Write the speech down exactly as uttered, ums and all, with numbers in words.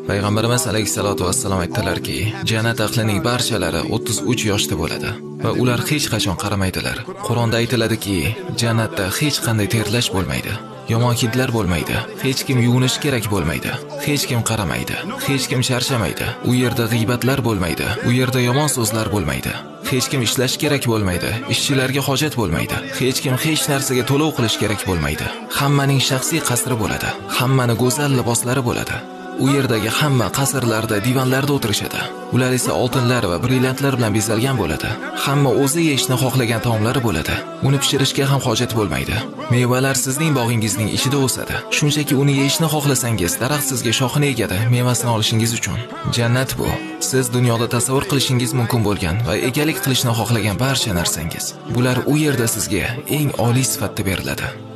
Payg'ambarimiz alayhisolatu vassalom aytdilarki, jannat ahlining barchalari o'ttiz uch yoshda bo'ladi va ular hech qachon qaramaydilar. Qur'onda aytiladiki, jannatda hech qanday terlash bo'lmaydi. Yomon hidlar bo'lmaydi. Hech kim yuvinish kerak bo'lmaydi. Hech kim qaramaydi. Hech kim charchamaydi. U yerda g'iybatlar bo'lmaydi. U yerda yomon so'zlar bo'lmaydi. Hech kim ishlash kerak bo'lmaydi. Ishchilarga hojat bo'lmaydi. Hech kim hech narsaga to'lov qilish kerak bo'lmaydi. Hammaning shaxsiy qasri bo'ladi. Hammani go'zal liboslari bo'ladi. U yerdagi hamma qasrlarda, divanlarda o'tirishadi. Ular esa oltinlar va brilliantlar bilan bezalgan bo'ladi. Hamma o'zi yeyishni xohlagan taomlari bo'ladi. Uni pishirishga ham hojat bo'lmaydi. Mevalar sizning bog'ingizning ichida o'sadi. Shunchaki uni yeyishni xohlasangiz, daraxt sizga shoxini egadi, mevasini olishingiz uchun. Jannat bu. Siz dunyoda tasavvur qilishingiz mumkin bo'lgan va egalik qilishni xohlagan barcha narsangiz. Bular u yerda sizga eng oliy sifatda beriladi.